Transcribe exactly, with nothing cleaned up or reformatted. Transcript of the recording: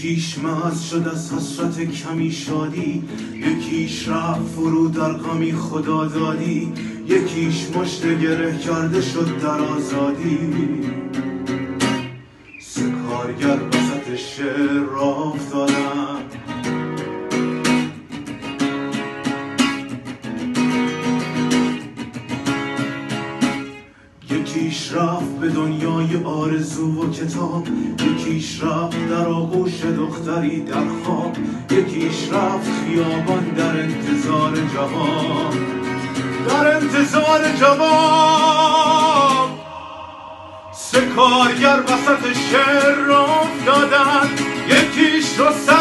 یکیش مست شد از حسرت کمی شادی، یکیش رفت فرو در غمی خدا دادی، یکیش مشت گره کرده شد در آزادی. سه کارگر وسط شعر راه افتادن، یکیش رفت به دنیای آرزو و کتاب، یکیش رفت در آغوش دختری در خواب، یکیش رفت خیابان در انتظار جواب، در انتظار جواب. سه کارگر وسط شهر راه افتادن، یکیش رو سر